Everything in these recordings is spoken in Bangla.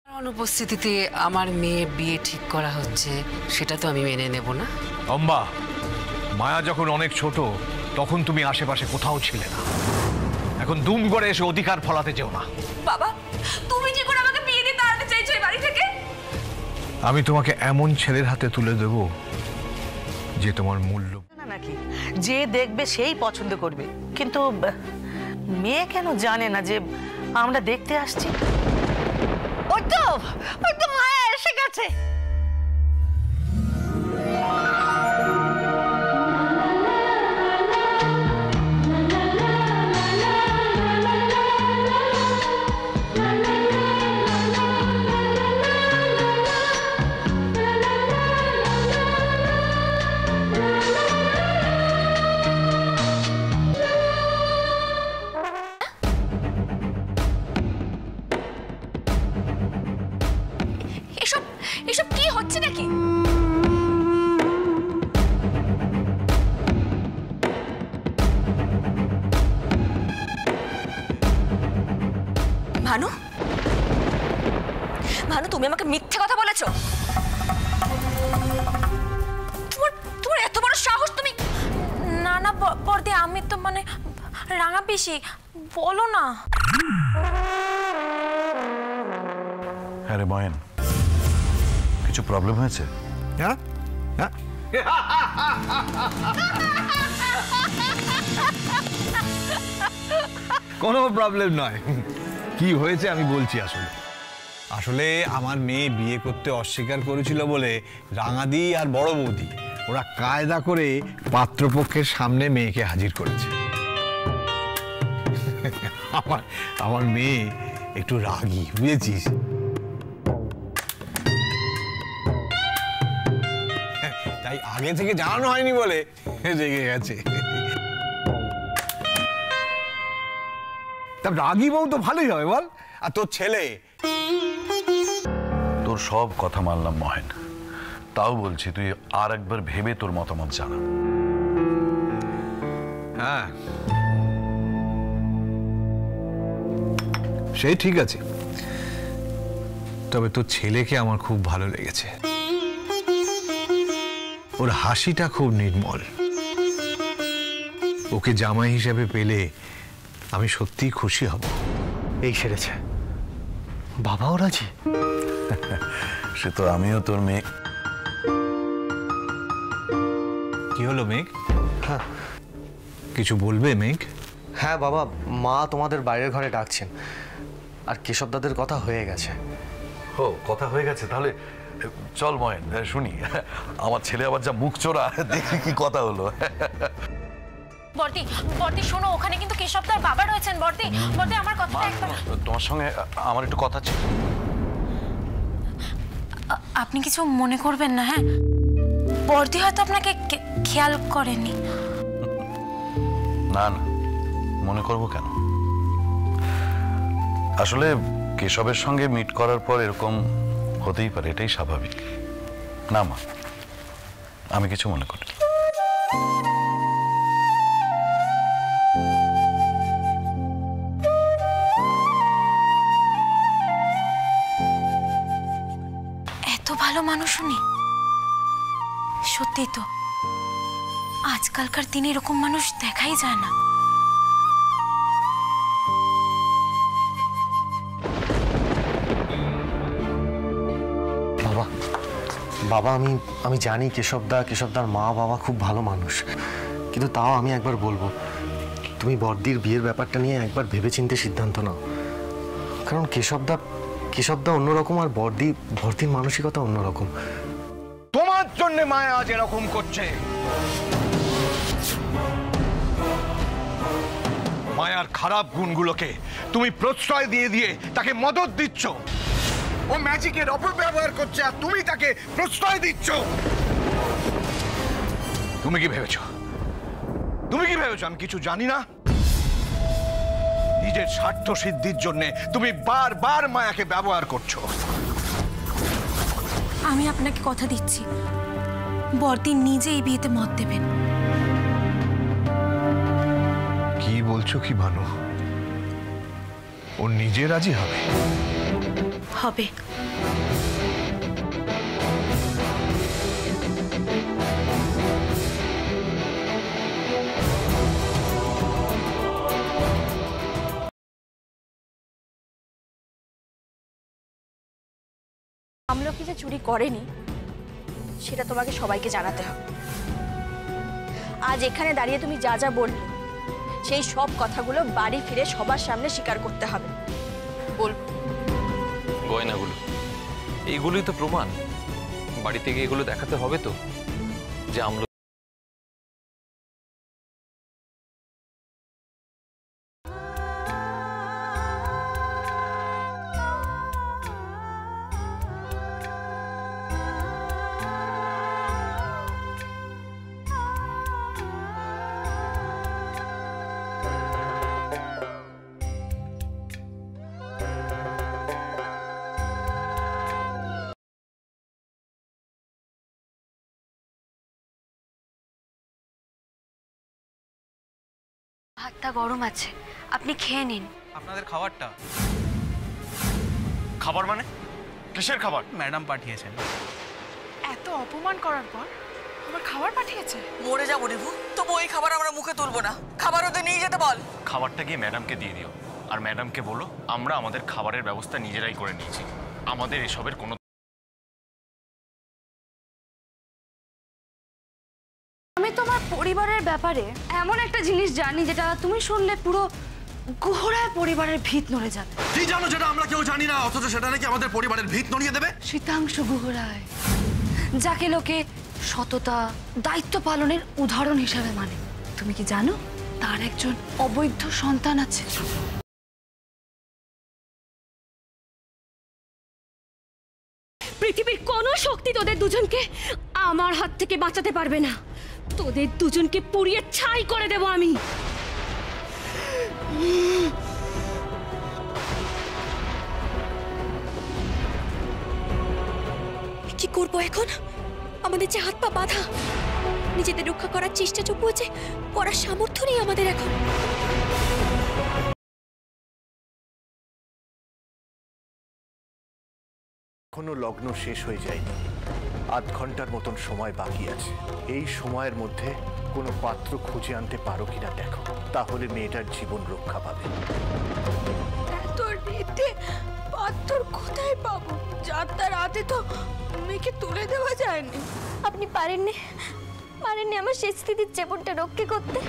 অনুপস্থিতিতে আমার মেয়ে বিয়ে ঠিক করা হচ্ছে, সেটা তো আমি মেনে নেব না। অম্বা, মায়া যখন অনেক ছোট তখন তুমি আশেপাশে কোথাও ছিলে না। এখন দুম করে এসে অধিকার ফলাতে যেও না। বাবা, তুমি যে করে আমাকে বিয়ে দিয়ে তাড়াতে চাইছো এই বাড়ি থেকে? আমি তোমাকে এমন ছেলের হাতে তুলে দেব যে তোমার মূল্য নাকি যে দেখবে সেই পছন্দ করবে, কিন্তু মেয়ে কেন জানে না যে আমরা দেখতে আসছি? ওই তো মায়া এসে গেছে। এসব কি হচ্ছে নাকি? ভানু, ভানু, তুমি আমাকে মিথ্যে কথা বলেছো। তোমার এত বড় সাহস! তুমি না না বর্দি, আমি তো মানে রাঙা পিসি, বলো না। হ্যাঁ রে ময়েন, কিছু প্রবলেম হয়েছে? হ্যাঁ হ্যাঁ, কোনো প্রবলেম নয়। কি হয়েছে আমি বলছি। আসলে আমার মেয়ে বিয়ে করতে অস্বীকার করেছিল বলে রাঙাদি আর বড় বৌদি ওরা কায়দা করে পাত্রপক্ষের সামনে মেয়েকে হাজির করেছে। আমার মেয়ে একটু রাগী, বুঝেছিস? তাই আগে থেকে জানানো হয়নি বলে রেগে গেছে। তা রাগী বউ তো ভালোই হবে বল। আর তোর ছেলে? তোর সব কথা মানলাম মহেন, তাও বলছি তুই আর একবার ভেবে তোর মতামত জানা। হ্যাঁ, সেই ঠিক আছে। তবে তোর ছেলেকে আমার খুব ভালো লেগেছে। ওর হাসিটা খুব নির্মল। ওকে জামাই হিসেবে পেলে আমি সত্যিই খুশি হব। এই সেরেছে, বাবাও রাজি? সে তো আমিও তোর মেয়ে। কি হলো মেঘ? হ্যাঁ, কিছু বলবে মেঘ? হ্যাঁ বাবা, মা তোমাদের বাইরের ঘরে ডাকছেন, আর কেশব দাদের কথা হয়ে গেছে। ও, কথা হয়ে গেছে? তাহলে চল ময়েন, শুনি। আমার ছেলে আবার যা মুখ চোরা, দেখি কি কথা হলো। বর্দি, বর্দি শোনো, ওখানে কিন্তু কেশবদার বাবা রয়েছেন। বর্দি, বর্দি আমার কথাটা একবার। তোমার সঙ্গে আমার একটু কথা ছিল। আপনি কিছু মনে করবেন না? হ্যাঁ, বর্দি হয়তো আপনাকে খেয়াল করেনি। না না, মনে করব কেন? আসলে কেশবের সঙ্গে মিট করার পর এরকম হতেই পারে, এটাই স্বাভাবিক। না মা, আমি কিছু মনে করি। এত ভালো মানুষ উনি, সত্যি তো আজকালকার দিনে এরকম মানুষ দেখাই যায় না। বাবা, বাবা, আমি জানি কেশবদার মা বাবা খুব ভালো মানুষ, কিন্তু তাও আমি একবার বলবো, তুমি বর্দির বিয়ের ব্যাপারটা নিয়ে একবার ভেবেচিন্তে সিদ্ধান্ত নাও। কারণ কেশবদা অন্যরকম, আর বর্দির মানসিকতা অন্যরকম। তোমার জন্য মায়া আজ এরকম করছে। মায়ার খারাপ গুণগুলোকে তুমি প্রশ্রয় দিয়ে দিয়ে তাকে মদত দিচ্ছ। ও ম্যাজিকের অপব্যবহার করছে আর তুমি তাকে প্রশ্রয় দিচ্ছ। তুমি কি ভেবেছো আমি কিছু জানি না? নিজের স্বার্থ সিদ্ধির জন্য তুমি বারবার মায়াকে ব্যবহার করছো। আমি আপনাকে কথা দিচ্ছি, বর্দি নিজে এই বিয়েতে মত দেবেন। কি বলছো কি ভানু? ও নিজে রাজি হবে? হবে। আমলকি যে চুরি করেনি সেটা তোমাকে সবাইকে জানাতে হবে। আজ এখানে দাঁড়িয়ে তুমি যা যা বললে সেই সব কথাগুলো বাড়ি ফিরে সবার সামনে স্বীকার করতে হবে। বলবো গয়নাগুলো এইগুলোই তো প্রমাণ। বাড়ি থেকে এগুলো দেখাতে হবে তো যে আমলকি। ভাতটা গরম আছে, আপনি খেয়ে নিন। আপনাদের খাবারটা? খাবার মানে কিসের খাবার? ম্যাডাম পাঠিয়েছেন। এত অপমান করার পর আমার খাবার পাঠিয়েছে? মরে যাবো রেবু, তবু ওই খাবার আমরা মুখে তুলবো না। খাবার ওদের নিয়ে যেতে বল। খাবারটা গিয়ে ম্যাডামকে দিয়ে দিও, আর ম্যাডামকে বলো আমরা আমাদের খাবারের ব্যবস্থা নিজেরাই করে নিয়েছি, আমাদের এসবের কোনো। আমি তোমার পরিবারের ব্যাপারে এমন একটা জিনিস জানি যেটা তুমি শুনলে পুরো গোহরায় পরিবারের ভিত নড়ে যাবে। কি জানো যেটা আমরা কেউ জানি না, অথচ সেটা নাকি আমাদের পরিবারের ভিত নড়িয়ে দেবে? শীতাংশু গোহরায়, যাকে লোকে সততা দায়িত্ব পালনের উদাহরণ হিসাবে মানে। তুমি কি জানো তার একজন অবৈধ সন্তান আছে? পৃথিবীর কোনো শক্তি তোদের দুজনকে আমার হাত থেকে বাঁচাতে পারবে না। তোদের দুজনকে পুড়িয়ে ছাই করে দেব আমি। কি করবো এখন? আমাদের যে হাত পা বাঁধা, নিজেদের রক্ষা করার চেষ্টাটুকু যে করার সামর্থ্য নেই আমাদের এখন। এখনো লগ্ন শেষ হয়ে যায়নি, আধ ঘন্টার মতন সময় বাকি আছে। এই সময়ের মধ্যে কোনো পাত্র খুঁজে আনতে পারো কিনা দেখো, তাহলে মেয়েটার জীবন রক্ষা পাবে। এত রেতে পাত্র কোথায় পাবো? যাত্রা রাতে তো মেয়েকে তুলে দেওয়া যায়নি। আপনি পারেননি আমার শেষ স্থিতির জীবনটা রক্ষা করতে?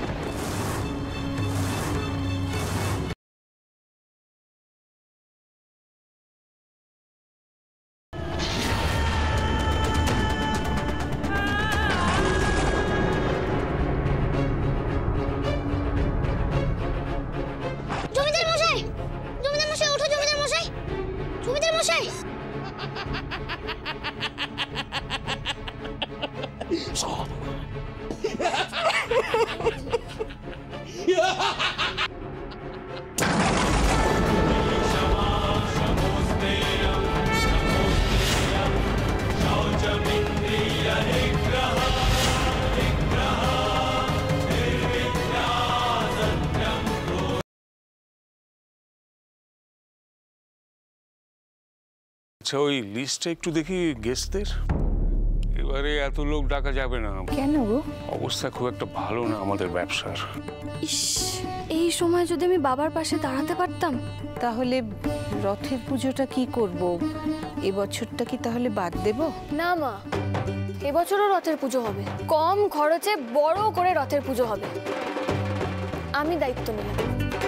আচ্ছা, ওই লিস্টটা একটু দেখি গেস্টদের। এবারে এত লোক ডাকা যাবে না। কেন গো? অবস্থা খুব একটা ভালো না আমাদের ব্যবসার। ইস, এই সময় যদি আমি বাবার পাশে দাঁড়াতে পারতাম। তাহলে রথের পুজোটা কি করব? এবছরটা কি তাহলে বাদ দেব? না মা, এবছরও রথের পুজো হবে। কম খরচে বড় করে রথের পুজো হবে। আমি দায়িত্ব নিলাম।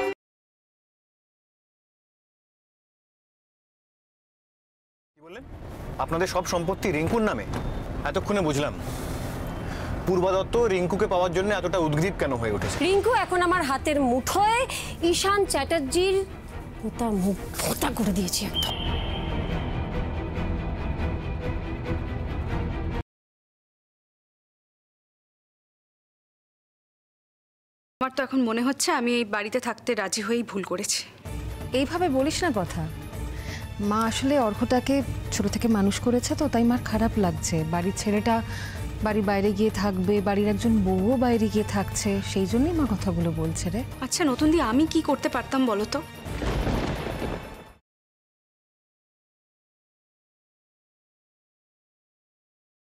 আপনাদের সব সম্পত্তি রিঙ্কুর নামে? এতক্ষণে বুঝলাম পূর্বা দত্ত রিঙ্কুকে পাওয়ার জন্য এতটা উদ্গ্রীব কেন হয়ে উঠেছে। রিঙ্কু এখন আমার হাতের মুঠোয়। ঈশান চ্যাটার্জির তার মুখ ফোঁটা করে দিয়েছি একদম। আমার তো এখন মনে হচ্ছে আমি এই বাড়িতে থাকতে রাজি হয়েই ভুল করেছি। এইভাবে বলিস না কথা। মা আসলে অর্ঘটাকে ছোট থেকে মানুষ করেছে, তো তাই মার খারাপ লাগছে। বাড়ির ছেলেটা বাড়ির বাইরে গিয়ে থাকবে, বাড়ির একজন বউও বাইরে গিয়ে থাকছে, সেই জন্যই মা কথাগুলো বলছে রে। আচ্ছা নতুন দি, আমি কি করতে পারতাম বলো তো?